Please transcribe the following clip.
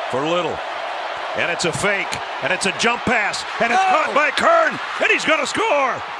for Little. And it's a fake, and it's a jump pass, and it's caught by Kern, and he's going to score.